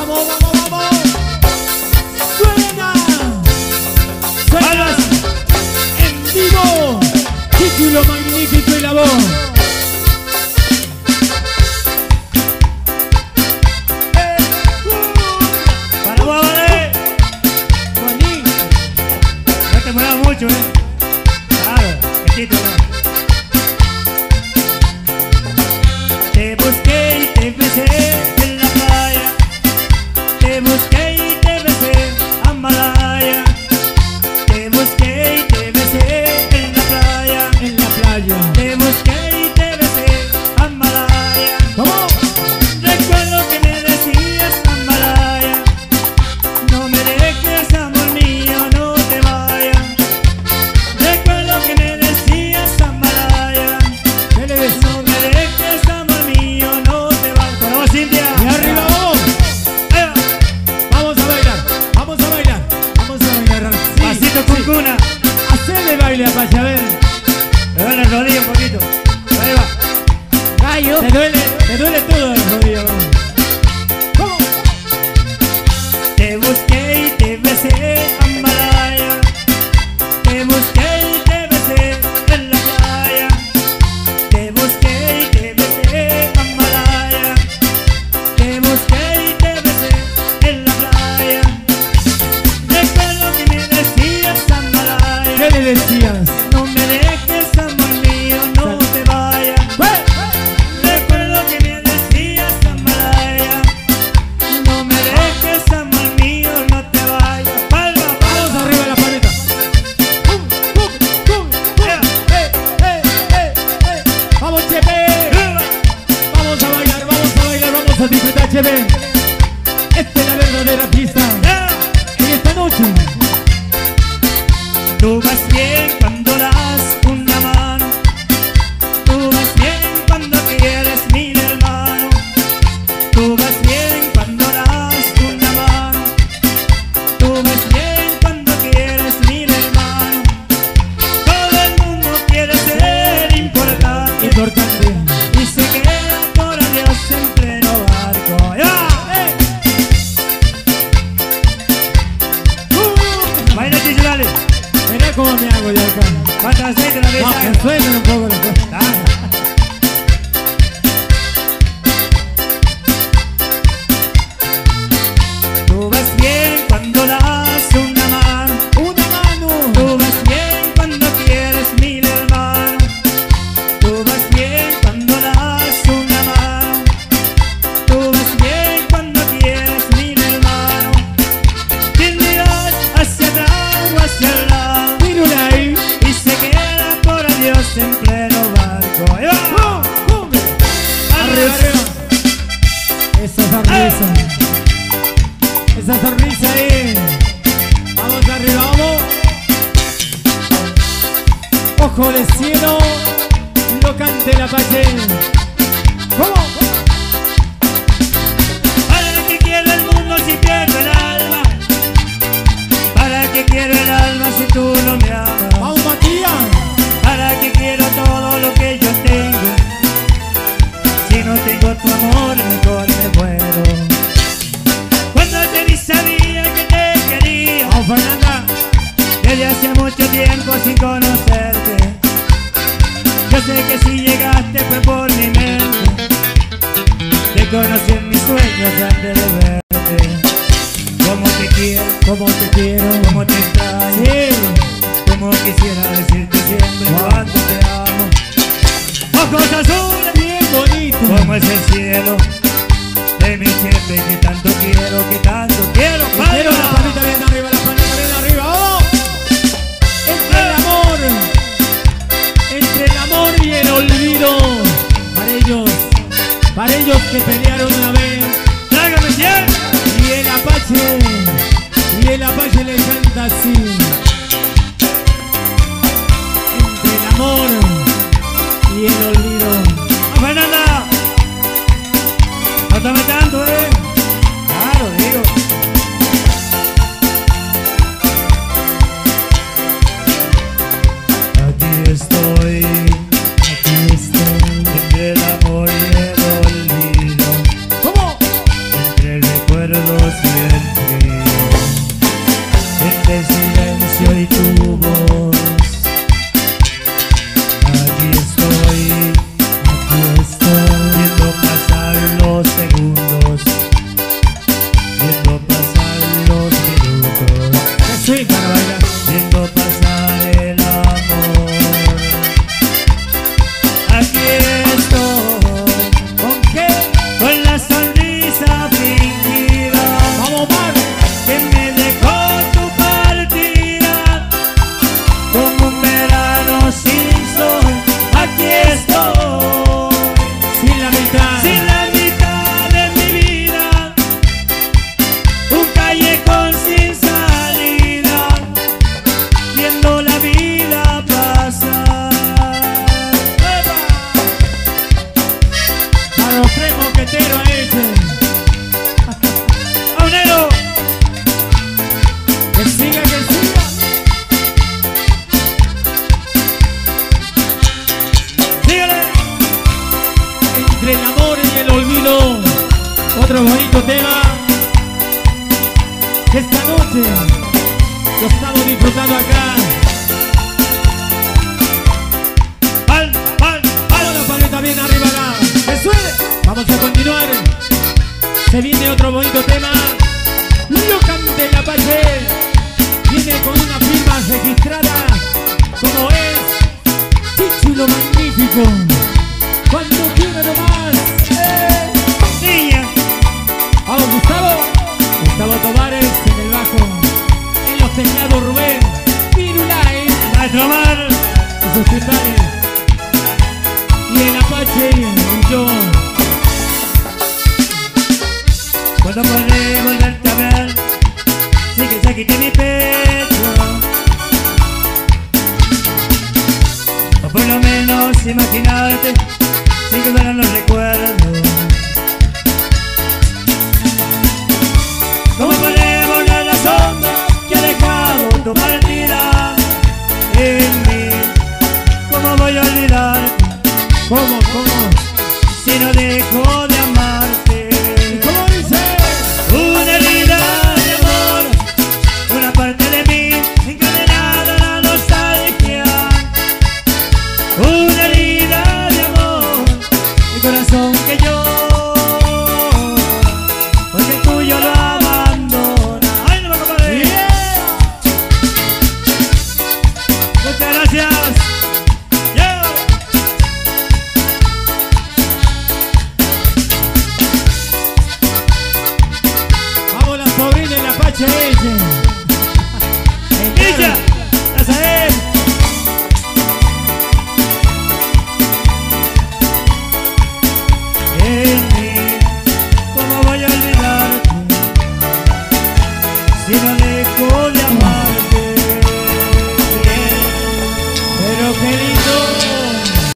Vamos, vamos, vamos. Suena. Suena en vivo. Título magnífico y la voz. Para vos, vale. Juanín. No te muevas mucho, Claro, el título. Te busqué y te besé en la playa. Te busqué y te besé a Malaya. Te busqué y te besé en la playa. En la playa. Te busqué y te besé a Malaya. Vamos. Recuerdo que me decías a Malaya. No me dejes, amor mío, no te vayas. Recuerdo que me decías a Malaya. ¿Qué le ves? No me dejes, amor mío, no te vayas. Para vos, Cintia. Y arriba, vamos. Vamos a bailar. Vamos a bailar. Vamos a bailar. Sí, Pasito sí. con cuna. Hacele baile a Pacha, a ver. Me duele la rodilla un poquito. Ahí va. Gallo. Te duele todo el rodillo. Vamos. Te busqué y te besé a Malaya. Te busqué y te besé en la playa. Te busqué y te besé a Malaya. Te busqué y te besé en la playa. Recuerdo que me decías a Malaya. ¿Qué le decías? No me dejes, amor mío, no te vayas. Recuerdo que me decías a Malaya. No me dejes, amor mío, no te vayas. Palma, Vamos palma. arriba de la paleta. Vamos, Chepe. Vamos a bailar, vamos a disfrutar, Chepe. Esta es la verdadera fiesta en esta noche. Tú vas bien cuando das una mano. Tú vas bien cuando quieres, mi hermano. Tú vas bien cuando das una mano. Tú vas bien cuando quieres, mi hermano. Todo el mundo quiere ser importante Importante. y se queda por Dios en pleno barco. ¡Ya! Baila, Chicho, dale. Mirá cómo me hago yo acá. ¿Cuántas aceite la No, mesa? que suenen un poco las cosas. Tú vas bien cuando das una mano. Una mano. Tú vas bien cuando quieres, mi hermano. Tú vas bien cuando das una mano. Tú vas bien cuando quieres, mi hermano. Sin mirar hacia atrás o hacia el lado. Mírala ahí. Y se queda por Dios en pleno barco. ¡Ahí va! Arriba, arriba. Esa sonrisa. Esa sonrisa ahí. Vamos arriba, vamos. Ojo de cielo. Lo cante la Pache. ¿Cómo? ¿Para qué quiero el mundo si pierdo el alma? ¿Para qué quiero el alma si tú no me amas? Vamos, Matías. ¿Para qué quiero todo lo que yo tengo? Si no tengo tu amor, mejor me muero. Cuando te vi sabía que te quería. Vamos, Fernanda. Desde hace mucho tiempo sin conocerte. Yo sé que si llegaste fue por mi mente. Te conocí en mis sueños antes de verte. Cómo te quiero, Como te quiero. cómo te extraño. Sí. Como quisiera decirte siempre cuánto te amo. Ojos azules, Bien bonito. como es el cielo de mi gente que tanto quiero, que tanto quiero. Quiero la palita bien arriba, la palita bien arriba. ¡Vamos! Entre el amor y el olvido. Para ellos que pelearon una vez. Tráigame 100. Y el Apache le canta así. Entre el amor y el olvido. ¡Ah, Fernanda! No tome tanto, Claro, digo. Aquí estoy, entre el amor y el olvido. ¿Cómo? recuerdo siempre entre silencio y tu voz. Aquí estoy, viendo pasar los segundos, viendo pasar los minutos, Sí, para bailar. viendo pasar el amor. Aquí estoy, ¿Con qué? con la sonrisa fingida Vamos, Mar. que me dejó tu partida, como un verano sin sol. Aquí estoy, Sin la mitad. sin la mitad de mi vida, un callejón sin salida, viendo la vida pasar. ¡Epa! A los tres mosqueteros ese. ¡Aunero! Que siga, que siga. ¡Síguele! Entre el amor y el olvido. Otro bonito tema. Que esta noche lo estamos disfrutando acá. ¡Pal, pal, Ahora la paleta bien arriba acá. ¡Que suene! Vamos a continuar. Se viene otro bonito tema. Lo cante la Apache. Viene con una firma registrada como es Título Magnífico. Cuando quiera nomás. niña! Vamos, Gustavo. Gustavo Tomares en el bajo. En los teclados Rubén. Pirulay. ¡Maestro Mar! Y sus timbales. Y el Apache y yo. ¿Cuándo podré volverte a ver? Sí que ya quité mi pecho, o por lo menos imaginarte, sin que fueran los